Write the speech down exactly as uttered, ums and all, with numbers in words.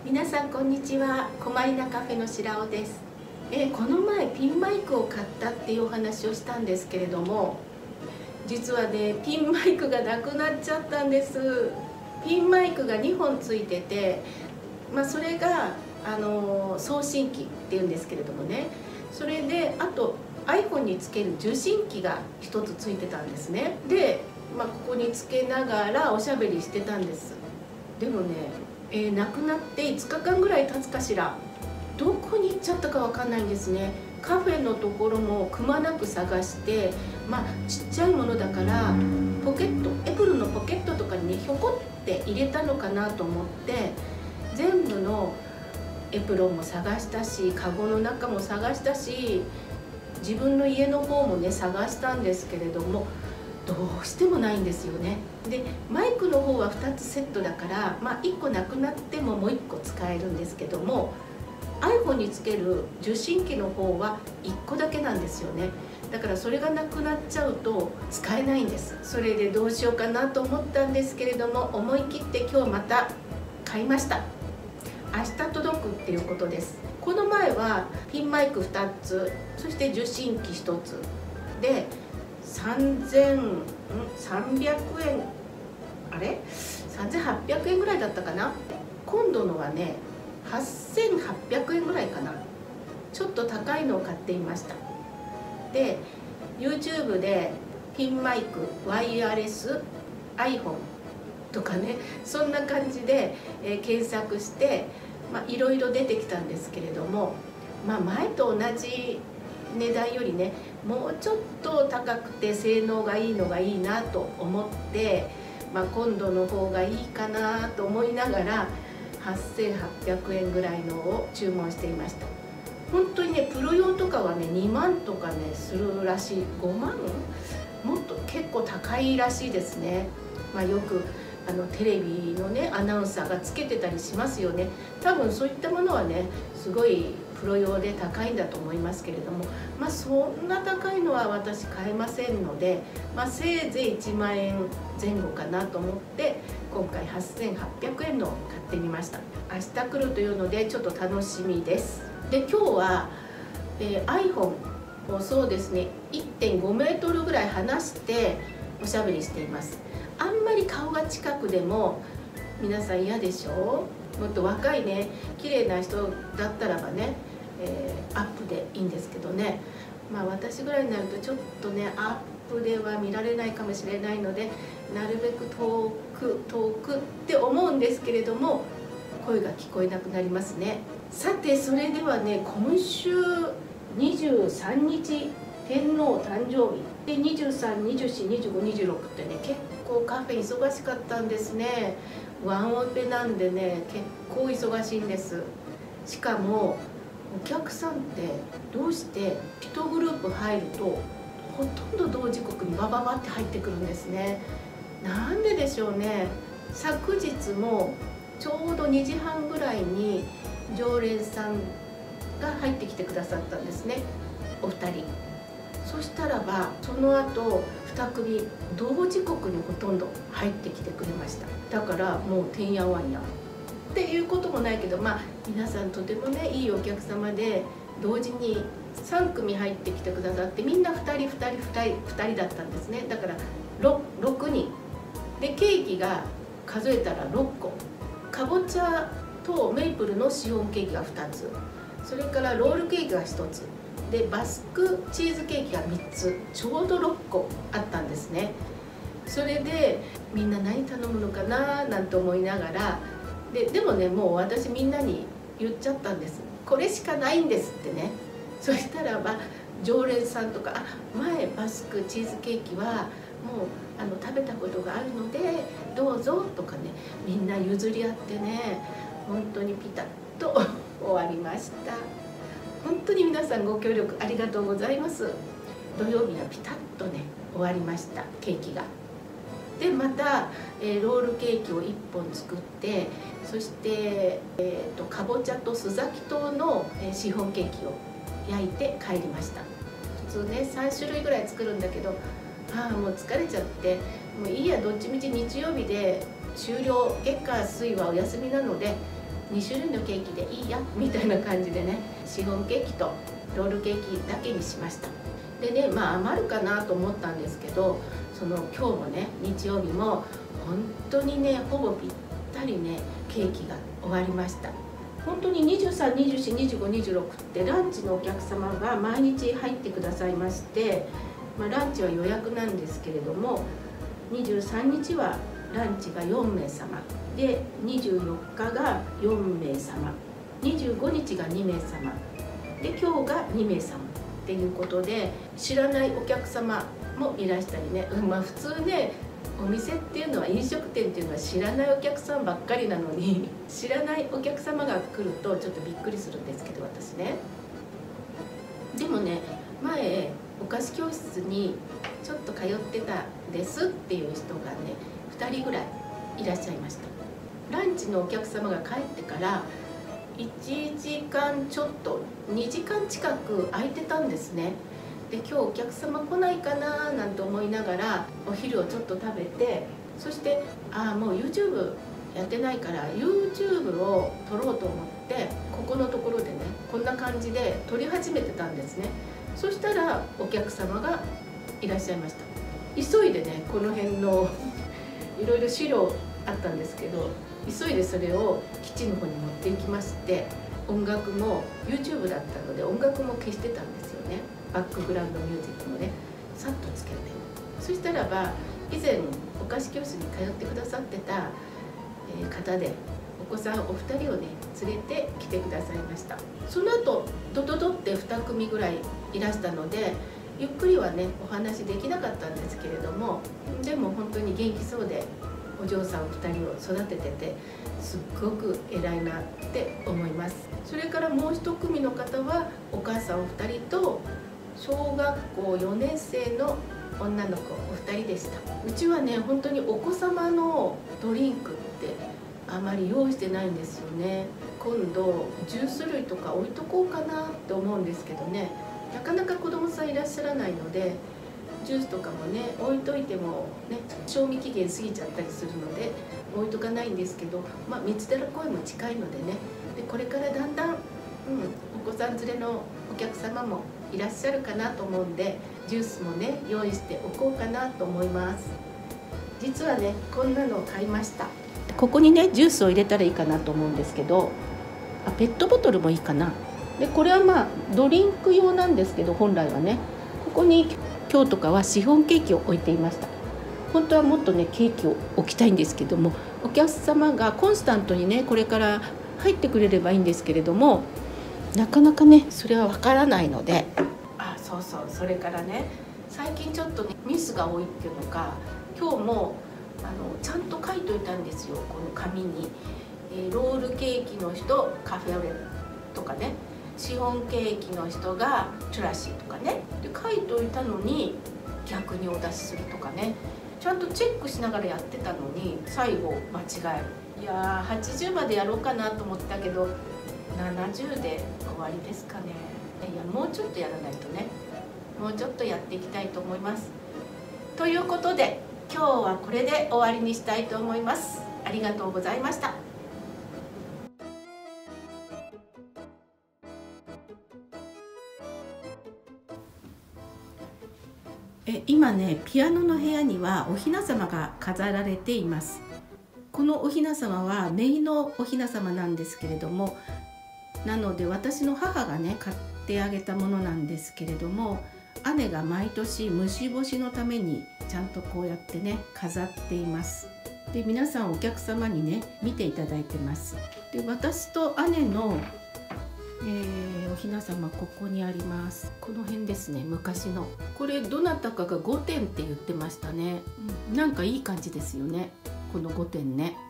皆さんこんにちは。こまりなカフェの白尾です。えー、この前ピンマイクを買ったっていうお話をしたんですけれども、実はねピンマイクがなくなっちゃったんです。ピンマイクがにほんついてて、まあ、それがあのー、送信機っていうんですけれどもね、それであと iPhone につける受信機がひとつついてたんですね。で、まあ、ここにつけながらおしゃべりしてたんです。でもね、えー、亡くなっていつかかんぐらい経つかしら。どこに行っちゃったかわかんないんですね。カフェのところもくまなく探して、まあちっちゃいものだからポケットエプロンのポケットとかにねひょこって入れたのかなと思って、全部のエプロンも探したし、カゴの中も探したし、自分の家の方もね探したんですけれども、どうしてもないんですよね。でマイクの方はふたつセットだから、まあ、いっこなくなってももういっこ使えるんですけども、 iPhone につける受信機の方はいっこだけなんですよね。だからそれがなくなっちゃうと使えないんです。それでどうしようかなと思ったんですけれども、思い切って今日また買いました。明日届くっていうことです。この前はピンマイクふたつ、そして受信機ひとつでさんぜんさんびゃくえん、あれさんぜんはっぴゃくえんぐらいだったかな。今度のはねはっせんはっぴゃくえんぐらいかな。ちょっと高いのを買っていました。で YouTube でピンマイクワイヤレス iPhone とかね、そんな感じで、えー、検索してまあいろいろ出てきたんですけれども、まあ、前と同じ値段よりねもうちょっと高くて性能がいいのがいいなと思って、まあ、今度の方がいいかなと思いながらはっせんはっぴゃくえんぐらいのを注文していました。本当にねプロ用とかはねにまんとかねするらしい。ごまんもっと結構高いらしいですね。まあ、よくあのテレビのねアナウンサーがつけてたりしますよね。多分そういったものはねすごいプロ用で高いんだと思いますけれども、まあそんな高いのは私買えませんので、まあ、せいぜいいちまんえんぜん後かなと思って今回はっせんはっぴゃくえんのを買ってみました。明日来るというのでちょっと楽しみです。で今日は、えー、iPhone をそうですね いってんごメートルぐらい離しておしゃべりしています。あんまり顔が近くでも皆さん嫌でしょう。もっと若いね綺麗な人だったらばね、えー、アップでいいんですけどね、まあ私ぐらいになるとちょっとねアップでは見られないかもしれないので、なるべく遠く遠くって思うんですけれども、声が聞こえなくなりますね。さてそれではね、今週にじゅうさんにち天皇誕生日でにじゅうさん、にじゅうよん、にじゅうご、にじゅうろくってね結構カフェ忙しかったんですね。ワンオペなんでね結構忙しいんです。しかもお客さんってどうしていちグループ入るとほとんど同時刻にバババって入ってくるんですね。なんででしょうね。昨日もちょうどにじはんぐらいに常連さんが入ってきてくださったんですね、お二人。そしたらばその後にくみ同時刻にほとんど入ってきてくれました。だからもうてんやわんやっていうこともないけど、まあ皆さんとてもねいいお客様で同時にさんくみ入ってきてくださって、みんなふたりふたりふたりふたりだったんですね。だから ろくにんでケーキが数えたらろっこ、かぼちゃとメイプルのシフォンケーキがふたつ、それからロールケーキがひとつでバスクチーズケーキがみっつ、ちょうどろっこあったんですね。それでみんな何頼むのかななんて思いながら、ででもねもう私みんなに言っちゃったんです。これしかないんですってね。そしたらば常連さんとか「あ、前バスクチーズケーキはもうあの食べたことがあるのでどうぞ」とかね、みんな譲り合ってね本当にピタッと終わりました。本当に皆さんご協力ありがとうございます。土曜日はピタッとね終わりました、ケーキが。でまた、えー、ロールケーキをいっぽん作って、そして、えー、とかぼちゃと須崎糖の、えー、シフォンケーキを焼いて帰りました。普通ねさんしゅるいぐらい作るんだけど、ああもう疲れちゃって、もういいや、どっちみち日曜日で終了、月火水はお休みなのでに種類のケーキでいいやみたいな感じでね、シフォンケーキとロールケーキだけにしました。でね、まあ余るかなと思ったんですけど、その今日もね、日曜日も本当にね、ほぼぴったりねケーキが終わりました。本当ににじゅうさん、にじゅうよん、にじゅうご、にじゅうろくってランチのお客様が毎日入ってくださいまして、まあ、ランチは予約なんですけれども、にじゅうさんにちはランチがよんめいさまで、にじゅうよっかがよんめいさま、にじゅうごにちがにめいさまで、今日がにめいさまっていうことで、知らないお客様もいらしたりね、まあ普通ね、お店っていうのは、飲食店っていうのは知らないお客さんばっかりなのに、知らないお客様が来るとちょっとびっくりするんですけど、私ね。でもね、前お菓子教室にちょっと通ってたですっていう人がね、ふたりぐらいいらっしゃいました。ランチのお客様が帰ってからいちじかんちょっと、にじかん近く空いてたんですね。で、今日お客様来ないかななんて思いながらお昼をちょっと食べて、そしてああもう YouTube やってないから YouTube を撮ろうと思って、ここのところでね、こんな感じで撮り始めてたんですね。そしたらお客様がいらっしゃいました。急いでね、この辺のいろいろ資料あったんですけど、急いでそれをキッチンの方に持っていきまして、音楽も YouTube だったので音楽も消してたんですよね。バックグラウンドミュージックもね、さっとつけて、そしたらば以前お菓子教室に通ってくださってた方で、お子さんお二人をね連れてきてくださいました。その後ドドドってにくみぐらいいらしたので、ゆっくりはねお話できなかったんですけれども、でも本当に元気そうで、お嬢さんふたりを育てててすっごく偉いなって思います。それからもう一組の方はお母さんお二人と小学校よねんせいの女の子お二人でした。うちはね、本当にお子様のドリンクってあまり用意してないんですよね。今度ジュース類とか置いとこうかなって思うんですけどね、なかなか子供さんいらっしゃらないので、ジュースとかもね置いといてもね、賞味期限過ぎちゃったりするので置いとかないんですけど、まあ三つ寺公園も近いのでね、でこれからだんだん、うん、お子さん連れのお客様もいらっしゃるかなと思うんで、ジュースもね用意しておこうかなと思います。実はね、こんなのを買いました。ここにねジュースを入れたらいいかなと思うんですけど、あ、ペットボトルもいいかな。でこれはまあドリンク用なんですけど、本来はね、ここに今日とかはシフォンケーキを置いていました。本当はもっとねケーキを置きたいんですけども、お客様がコンスタントにねこれから入ってくれればいいんですけれども、なかなかねそれはわからないので、あ、そうそう、それからね、最近ちょっとねミスが多いっていうのか、今日もあのちゃんと書いといたんですよ、この紙に、えー、ロールケーキの人カフェオレとかね、シフォンケーキの人がチュラシーとかね、で書いといたのに逆にお出しするとかね、ちゃんとチェックしながらやってたのに最後間違える。いやー、はちじゅうまでやろうかなと思ったけどななじゅうで終わりですかね。いや、もうちょっとやらないとね、もうちょっとやっていきたいと思います。ということで今日はこれで終わりにしたいと思います。ありがとうございました。え今ね、ピアノの部屋にはお雛様が飾られています。このお雛様は姪のお雛様なんですけれども、なので私の母がね買ってあげたものなんですけれども、姉が毎年虫干しのためにちゃんとこうやってね飾っています。で皆さんお客様にね見ていただいてます。で私と姉の、えー、お雛様ここにあります。この辺ですね、昔の。これどなたかがごてんって言ってましたね、うん、なんかいい感じですよね、このごてんね。